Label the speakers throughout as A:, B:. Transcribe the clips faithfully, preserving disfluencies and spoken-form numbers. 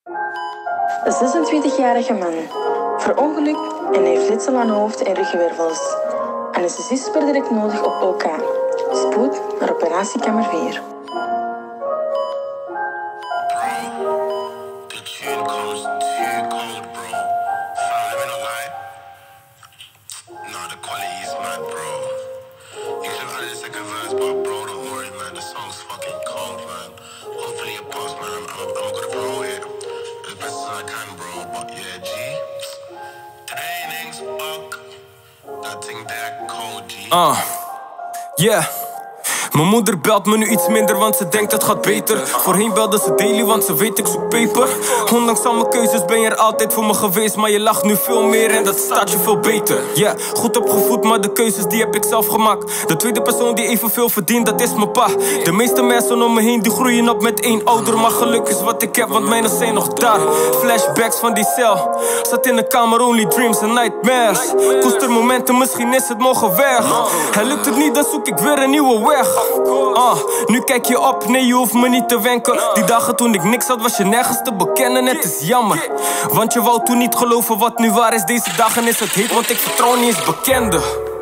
A: De zesentwintigjarige man verongelukt en heeft letsel aan hoofd en ruggenwervels. Anesthesist per direct nodig op O K. Spoed naar operatiekamer vier.
B: Ah, uh, yeah. Mijn moeder belt me nu iets minder, want ze denkt het gaat beter. Voorheen belde ze daily, want ze weet ik zoek peper. Ondanks al mijn keuzes ben je er altijd voor me geweest. Maar je lacht nu veel meer en dat staat je veel beter. Ja, yeah, goed opgevoed, maar de keuzes die heb ik zelf gemaakt. De tweede persoon die evenveel verdient, dat is mijn pa. De meeste mensen om me heen, die groeien op met één ouder. Maar geluk is wat ik heb, want mijne zijn nog daar. Flashbacks van die cel. Zat in de kamer, only dreams and nightmares. Koester momenten, misschien is het morgen weg. En lukt het niet, dan zoek ik weer een nieuwe weg. Ah, nu kijk je op, nee je hoeft me niet te wenken. Die dagen toen ik niks had was je nergens te bekennen. Het is jammer, want je wou toen niet geloven wat nu waar is. Deze dagen is het heet, want ik vertrouw niet eens bekenden.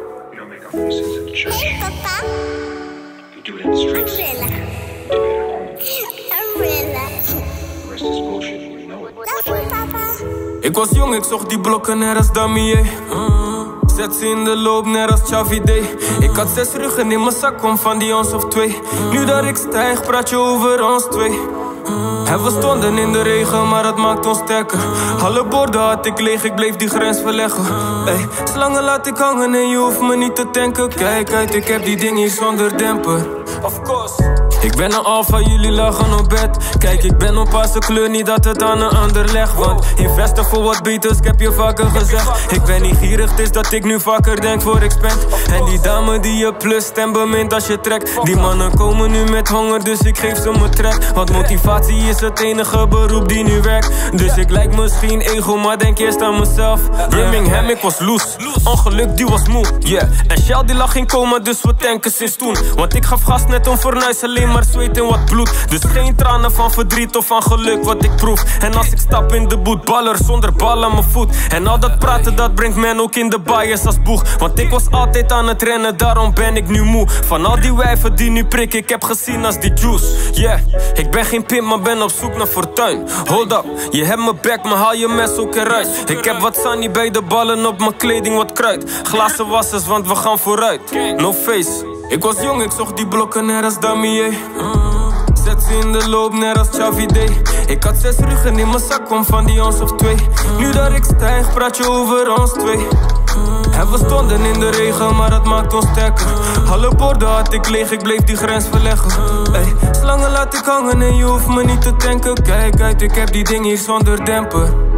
C: Hey papa. You do it in the streets. Umbrella. Do it at home. Umbrella. The rest is bullshit, you know it. Love you, papa.
B: Ik was jong, ik zocht die blokken net als Damier. Zet ze in de loop, net als Chavide. Ik had zes ruggen in mijn zak, kwam van die ons of twee. Nu dat ik stijg, praat je over ons twee. En we stonden in de regen, maar dat maakt ons sterker. Alle borden had ik leeg, ik bleef die grens verleggen. Ey, slangen laat ik hangen en je hoeft me niet te tanken. Kijk uit, ik heb die ding hier zonder demper. Of course. Ik ben een alfa, jullie lachen op bed. Kijk, ik ben op paarse kleur, niet dat het aan een ander leg. Want investen voor wat beters, ik heb je vaker gezegd. Ik ben niet gierig, het is dat ik nu vaker denk voor ik spend. En die dame die je plust en bemint als je trekt. Die mannen komen nu met honger, dus ik geef ze mijn trek. Want motivatie is het enige beroep die nu werkt. Dus ik lijk misschien ego, maar denk eerst aan mezelf. Birmingham, ik was loose. Ongeluk, die was moe, yeah. En Shell die lag in coma, dus we tanken sinds toen. Want ik gaf gas net om fornuis, alleen maar zweet en wat bloed. Dus geen tranen van verdriet of van geluk wat ik proef. En als ik stap in de boet, baller zonder bal aan mijn voet. En al dat praten, dat brengt men ook in de bias als boeg. Want ik was altijd aan het rennen, daarom ben ik nu moe. Van al die wijven die nu prikken, ik heb gezien als die juice. Yeah, ik ben geen pimp, maar ben op zoek naar fortuin. Hold up, je hebt mijn back, maar haal je mes ook eruit. Ik heb wat sunny bij de ballen, op mijn kleding wat kruid. Glazen wassers, want we gaan vooruit. No face. Ik was jong, ik zocht die blokken net als Damier. Zet ze in de loop, net als Chavide. Ik had zes ruggen in mijn zak, kwam van die ons of twee. Nu dat ik stijg, praat je over ons twee. En we stonden in de regen, maar dat maakt ons sterker. Alle borden had ik leeg, ik bleef die grens verleggen. Ey, slangen laat ik hangen en je hoeft me niet te tanken. Kijk uit, ik heb die ding hier zonder demper.